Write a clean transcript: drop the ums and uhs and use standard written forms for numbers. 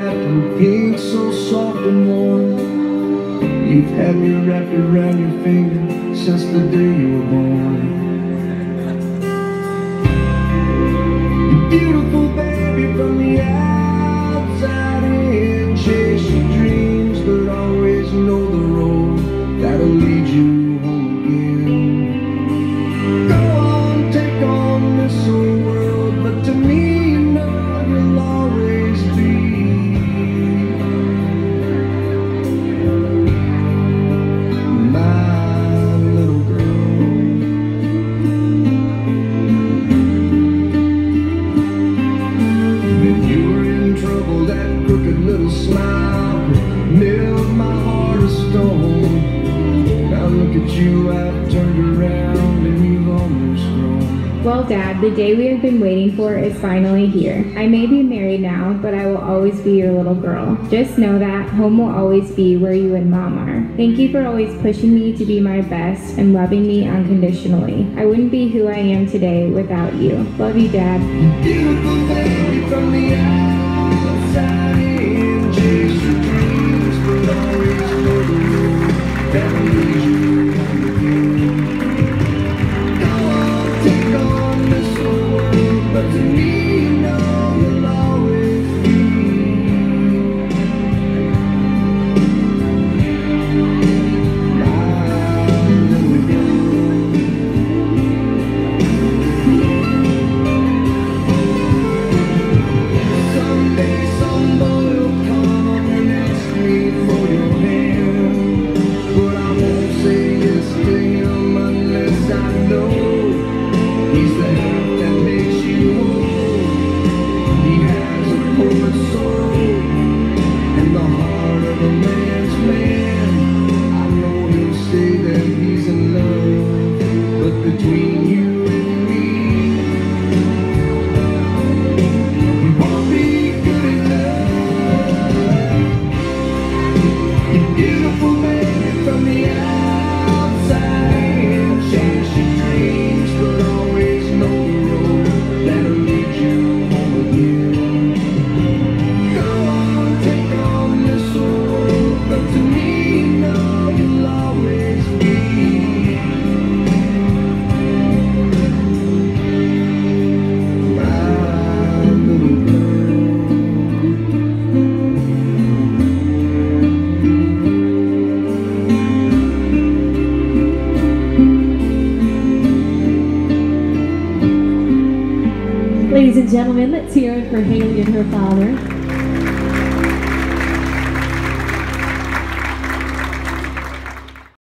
wrapped in pink, so soft and warm. You've had me wrapped around your finger since the day you were born. You're beautiful, baby, from the outside in. Chase your dreams, but always know the road that'll lead you home again. Go on, take on this whole world, but to me, you know you'll always be my little girl. When you were in trouble, that crooked little smile milled my heart of stone. Now look at you, I've turned around and you've almost grown. Well, Dad, the day we have been waiting for is finally here. I may be married now, but I will always be your little girl. Just know that home will always be where you and Mom are. Thank you for always pushing me to be my best and loving me unconditionally. I wouldn't be who I am today without you. Love you, Dad. Beautiful baby from the outside in. Chase your dreams, but always know the road that'll lead you home again. Go on, take on this whole world, but to me, you know you'll always be my little girl. Someday some boy will come and ask me for your hand, but I won't say yes to him unless I know he's the half that makes you whole. He has a poet's soul and the heart of a man's man. I know he'll say that he's in love, but between you and me, you won't be good enough. You're beautiful, baby, from the outside in. Chase your dreams, but always know the road that'll lead you home again. Go on, take on this whole world, but to me, you know you'll always be my little girl. Ladies and gentlemen, let's hear it for Haley and her father.